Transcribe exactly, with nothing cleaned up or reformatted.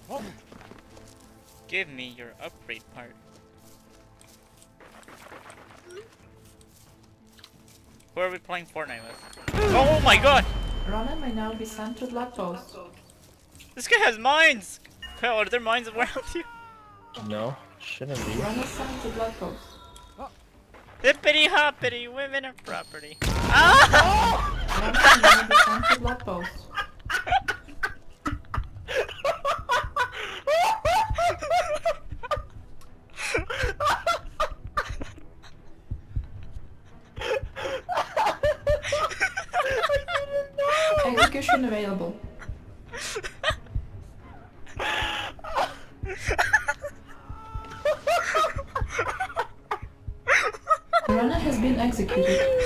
Give me your upgrade part. Who are we playing Fortnite with? Oh my god! Runner may now be sent to Blood Post. This guy has mines! Kyle, are there mines around you? No, shouldn't be. Runner sent to Blood Post. Hippity hoppity, women are property. Ah! Runner may now be sent to Blood Post. Execution available. The runner has been executed.